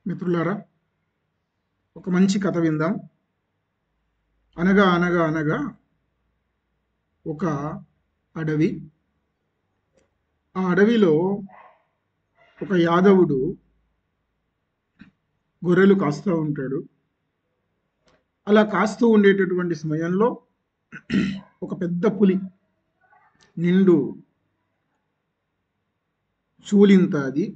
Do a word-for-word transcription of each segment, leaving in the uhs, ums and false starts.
మిత్రులారా, ఒక మంచి కథ విందాం. అనగా అనగా అనగా ఒక అడవి. ఆ అడవిలో ఒక యాదవుడు గొర్రెలు కాస్తూ ఉంటాడు. అలా కాస్తూ ఉండేటటువంటి సమయంలో ఒక పెద్ద పులి, నిండు చూలింత అది,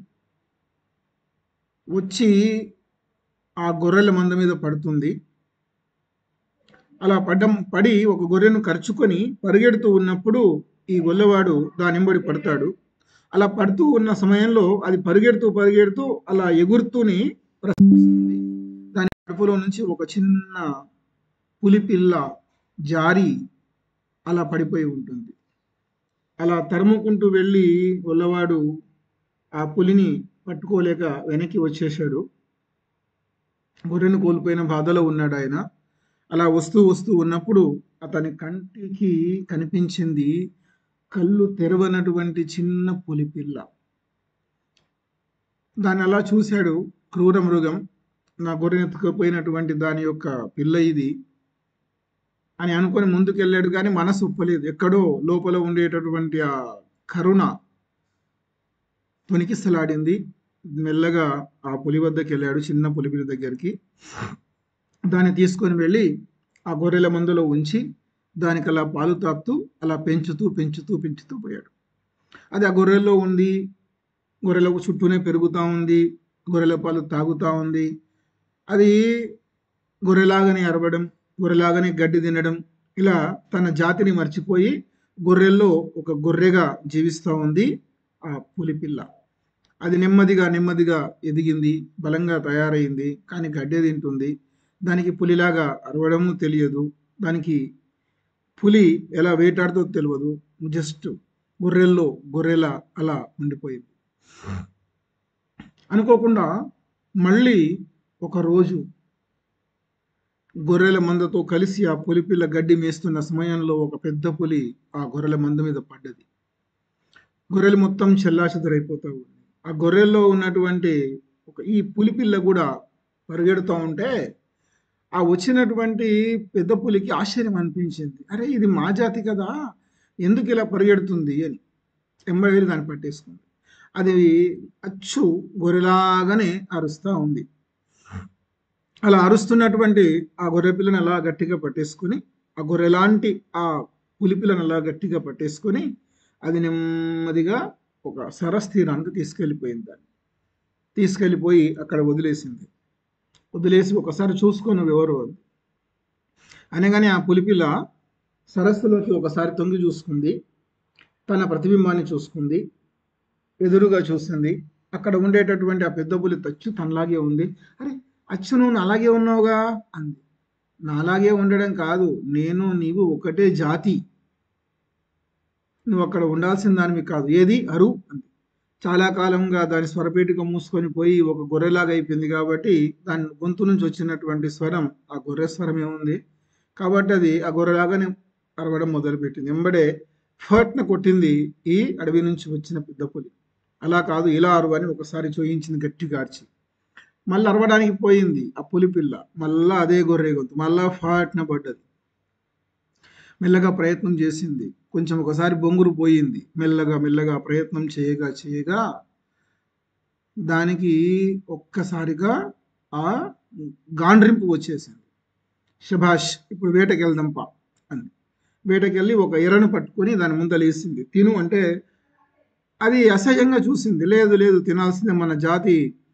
వచ్చి ఆ గొర్రెల మంద మీద పడుతుంది. అలా పడ్డం పడి ఒక గొర్రెను కరుచుకొని పరిగెడుతూ ఉన్నప్పుడు ఈ గొల్లవాడు దానింబడి పడతాడు. అలా పడుతూ ఉన్న సమయంలో అది పరిగెడుతూ పరిగెడుతూ అలా ఎగురుతూని ప్రసరిస్తుంది. దాని కడుపులో నుంచి ఒక చిన్న పులి పిల్ల జారి అలా పడిపోయి ఉంటుంది. అలా తరుముకుంటూ వెళ్ళి గొల్లవాడు ఆ పులిని పట్టుకోలేక వెనక్కి వచ్చేశాడు. గొర్రెను కోల్పోయిన బాధలో ఉన్నాడు ఆయన. అలా వస్తూ వస్తూ ఉన్నప్పుడు అతని కంటికి కనిపించింది కళ్ళు తెరవనటువంటి చిన్న పులిపిల్ల. దాన్ని అలా చూశాడు. క్రూర మృగం, నా గొర్రెను ఎత్తుకుపోయినటువంటి దాని యొక్క పిల్ల ఇది అని అనుకొని ముందుకెళ్ళాడు. కానీ మనసు ఒప్పలేదు. ఎక్కడో లోపల ఉండేటటువంటి ఆ కరుణ తొణికిసలాడింది. మెల్లగా ఆ పులి వద్దకు వెళ్ళాడు, చిన్న పులిపిల్ల దగ్గరికి. దాన్ని తీసుకొని వెళ్ళి ఆ గొర్రెల మందులో ఉంచి దానికి అలా పాలు తాపుతూ అలా పెంచుతూ పెంచుతూ పెంచుతూ పోయాడు. అది ఆ గొర్రెల్లో ఉంది, గొర్రెలకు చుట్టూనే పెరుగుతూ ఉంది, గొర్రెల పాలు తాగుతూ ఉంది. అది గొర్రెలాగానే అరవడం, గొర్రెలాగానే గడ్డి తినడం, ఇలా తన జాతిని మర్చిపోయి గొర్రెల్లో ఒక గొర్రెగా జీవిస్తూ ఉంది ఆ పులిపిల్ల. అది నెమ్మదిగా నెమ్మదిగా ఎదిగింది, బలంగా తయారైంది. కానీ గడ్డే తింటుంది. దానికి పులిలాగా అరవడము తెలియదు, దానికి పులి ఎలా వేటాడుతో తెలియదు. జస్ట్ గొర్రెల్లో గొర్రెల అలా ఉండిపోయింది. అనుకోకుండా మళ్ళీ ఒకరోజు గొర్రెల మందతో కలిసి ఆ పులిపిల్ల గడ్డి మేస్తున్న సమయంలో ఒక పెద్ద పులి ఆ గొర్రెల మంద మీద పడ్డది. గొర్రెలు మొత్తం చెల్లాచెదరైపోతూ ఉంది. ఆ గొర్రెల్లో ఉన్నటువంటి ఒక ఈ పులిపిల్ల కూడా పరిగెడుతూ ఉంటే ఆ వచ్చినటువంటి పెద్ద పులికి ఆశ్చర్యం అనిపించింది. అరే, ఇది మా జాతి కదా, ఎందుకు ఇలా పరిగెడుతుంది అని ఎంబడి వెళ్ళి దాన్ని పట్టేసుకుంది. అది అచ్చు గొర్రెలాగానే అరుస్తూ ఉంది. అలా అరుస్తున్నటువంటి ఆ గొర్రె పిల్లను అలా గట్టిగా పట్టేసుకొని, ఆ గొర్రెలాంటి ఆ పులిపిల్లను అలా గట్టిగా పట్టేసుకొని అది నెమ్మదిగా ఒక సరస్ తీరానికి తీసుకెళ్ళిపోయింది. దాన్ని తీసుకెళ్ళిపోయి అక్కడ వదిలేసింది. వదిలేసి ఒకసారి చూసుకొని ఎవరు అనగానే ఆ పులిపిల్ల సరస్సులోకి ఒకసారి తొంగి చూసుకుంది. తన ప్రతిబింబాన్ని చూసుకుంది, ఎదురుగా చూసింది. అక్కడ ఉండేటటువంటి ఆ పెద్ద పులి తచ్చు తనలాగే ఉంది. అరే, అచ్చు నువ్వు అలాగే ఉన్నావుగా అంది. నాలాగే ఉండడం కాదు, నేను నీవు ఒకటే జాతి, నువ్వు అక్కడ ఉండాల్సిన దానివి కాదు, ఏది అరు అంది. చాలా కాలంగా దాని స్వరపేటిక మూసుకొని పోయి ఒక గొర్రెలాగా అయిపోయింది కాబట్టి దాని గొంతు నుంచి వచ్చినటువంటి స్వరం ఆ గొర్రె స్వరమే ఉంది. కాబట్టి అది ఆ గొర్రెలాగానే అరవడం మొదలుపెట్టింది. ఎంబడే ఫర్ట్న కొట్టింది ఈ అడవి నుంచి వచ్చిన పెద్ద పులి. అలా కాదు, ఇలా అరువు అని ఒకసారి చూయించింది గట్టిగా అరిచి. మళ్ళీ అరవడానికి పోయింది ఆ పులి పిల్ల, మళ్ళా అదే గొర్రె గొంతు, మళ్ళా ఫాట్న పడ్డది. మెల్లగా ప్రయత్నం చేసింది, కొంచెం ఒకసారి బొంగురు పోయింది. మెల్లగా మెల్లగా ప్రయత్నం చేయగా చేయగా దానికి ఒక్కసారిగా ఆ గాండ్రింపు వచ్చేసింది. శభాష్, ఇప్పుడు వేటకి వెళ్దాంపా అంది. వేటకెళ్ళి ఒక ఎర్రను పట్టుకొని దాని ముందలేసింది. తిను అంటే అది అసహ్యంగా చూసింది. లేదు లేదు, తినాల్సిందే, మన జాతి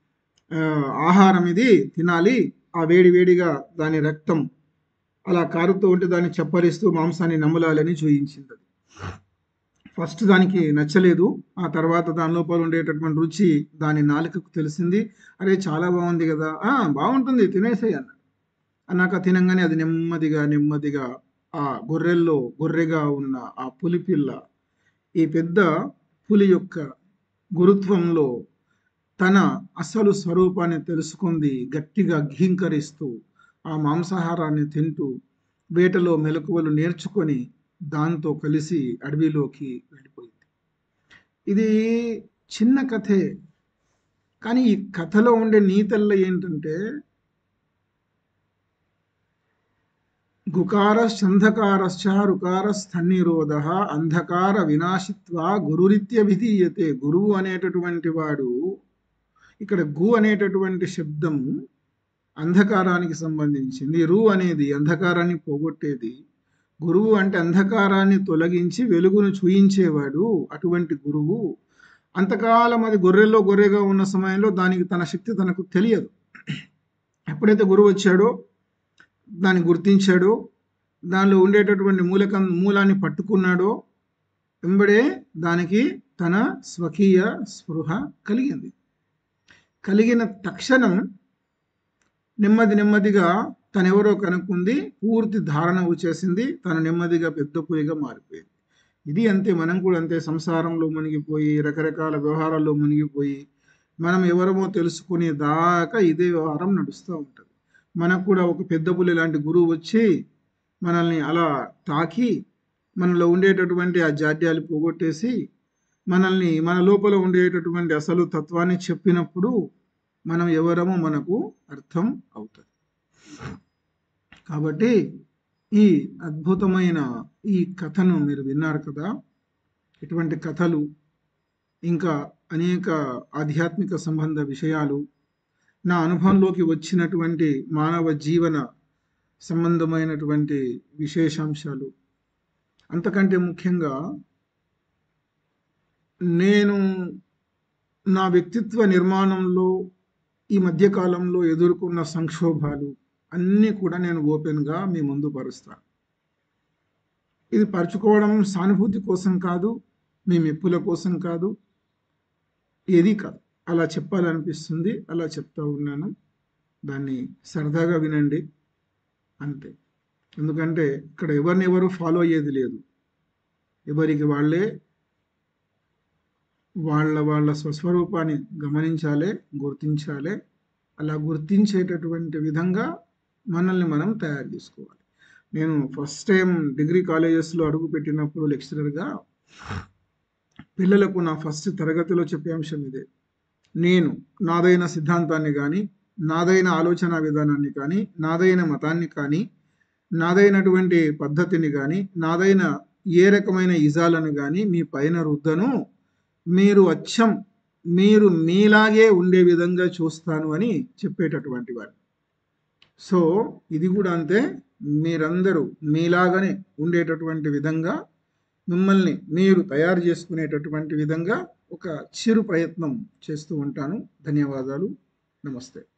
ఆహారం ఇది, తినాలి. ఆ వేడి వేడిగా దాని రక్తం అలా కారుతూ ఉంటే దాన్ని చప్పరిస్తూ మాంసాన్ని నమ్మలాలని చూయించింది. అది ఫస్ట్ దానికి నచ్చలేదు. ఆ తర్వాత దాని లోపల ఉండేటటువంటి రుచి దాని నాలుకకు తెలిసింది. అరే, చాలా బాగుంది కదా, ఆ బాగుంటుంది, తినేసేయి అన్నాడు. అన్నాక తినంగానే అది నెమ్మదిగా నెమ్మదిగా ఆ గొర్రెల్లో గొర్రెగా ఉన్న ఆ పులిపిల్ల ఈ పెద్ద పులి యొక్క గురుత్వంలో తన అసలు స్వరూపాన్ని తెలుసుకుంది. గట్టిగా ఘీంకరిస్తూ ఆ మాంసాహారాన్ని తింటూ వేటలో మెలకువలు నేర్చుకొని దాంతో కలిసి అడవిలోకి వెళ్ళిపోయింది. ఇది చిన్న కథే, కానీ ఈ కథలో ఉండే నీతల్లో ఏంటంటే గుకారశ్చంధకారశ్చ రుకారస్థన్నిరోధః అంధకార వినాశిత్వా గురురిత్యభిధీయతే. గురువు అనేటటువంటి వాడు, ఇక్కడ గు అనేటటువంటి శబ్దం అంధకారానికి సంబంధించింది. రు అనేది అంధకారాన్ని పోగొట్టేది. గురువు అంటే అంధకారాన్ని తొలగించి వెలుగును చూయించేవాడు. అటువంటి గురువు అంతకాలం అది గొర్రెల్లో గొర్రెగా ఉన్న సమయంలో దానికి తన శక్తి తనకు తెలియదు. ఎప్పుడైతే గురువు వచ్చాడో, దాన్ని గుర్తించాడో, దానిలో ఉండేటటువంటి మూలకం మూలాన్ని పట్టుకున్నాడో, వెంబడే దానికి తన స్వకీయ స్పృహ కలిగింది. కలిగిన తక్షణం నెమ్మది నెమ్మదిగా తనెవరో కనుక్కుంది, పూర్తి ధారణ వచ్చేసింది, తను నెమ్మదిగా పెద్ద పులిగా మారిపోయింది. ఇది అంతే, మనం కూడా అంతే. సంసారంలో మునిగిపోయి రకరకాల వ్యవహారాల్లో మునిగిపోయి మనం ఎవరమో తెలుసుకునే దాకా ఇదే వ్యవహారం నడుస్తూ ఉంటుంది. మనకు కూడా ఒక పెద్ద పులి లాంటి గురువు వచ్చి మనల్ని అలా తాకి మనలో ఉండేటటువంటి ఆ జాడ్యాలు పోగొట్టేసి మనల్ని మన లోపల ఉండేటటువంటి అసలు తత్వాన్ని చెప్పినప్పుడు మనం ఎవరమో మనకు అర్థం అవుతుంది. కాబట్టి ఈ అద్భుతమైన ఈ కథను మీరు విన్నారు కదా. ఇటువంటి కథలు ఇంకా అనేక ఆధ్యాత్మిక సంబంధ విషయాలు నా అనుభవంలోకి వచ్చినటువంటి మానవ జీవన సంబంధమైనటువంటి విశేషాంశాలు, అంతకంటే ముఖ్యంగా నేను నా వ్యక్తిత్వ నిర్మాణంలో ఈ మధ్యకాలంలో ఎదుర్కొన్న సంక్షోభాలు అన్నీ కూడా నేను ఓపెన్గా మీ ముందు పరుస్తాను. ఇది పరుచుకోవడం సానుభూతి కోసం కాదు, మీ మెప్పుల కోసం కాదు, ఏది కాదు. అలా చెప్పాలనిపిస్తుంది, అలా చెప్తా ఉన్నాను. దాన్ని సరదాగా వినండి అంతే. ఎందుకంటే ఇక్కడ ఎవరిని ఎవరు ఫాలో అయ్యేది లేదు. ఎవరికి వాళ్ళే వాళ్ళ వాళ్ళ స్వస్వరూపాన్ని గమనించాలి, గుర్తించాలి. అలా గుర్తించేటటువంటి విధంగా మనల్ని మనం తయారు చేసుకోవాలి. నేను ఫస్ట్ టైం డిగ్రీ కాలేజెస్లో అడుగు పెట్టినప్పుడు లెక్చరర్గా పిల్లలకు నా ఫస్ట్ తరగతిలో చెప్పే అంశం ఇదే. నేను నాదైన సిద్ధాంతాన్ని కానీ, నాదైన ఆలోచన విధానాన్ని కానీ, నాదైన మతాన్ని కానీ, నాదైనటువంటి పద్ధతిని కానీ, నాదైన ఏ రకమైన ఇజాలను కానీ మీ పైన రుద్దను. మీరు అచ్చం మీరు మీలాగే ఉండే విధంగా చూస్తాను అని చెప్పేటటువంటి వాడు. సో ఇది కూడా అంతే. మీరందరూ మీలాగానే ఉండేటటువంటి విధంగా మిమ్మల్ని మీరు తయారు చేసుకునేటటువంటి విధంగా ఒక చిరు ప్రయత్నం చేస్తూ ఉంటాను. ధన్యవాదాలు. నమస్తే.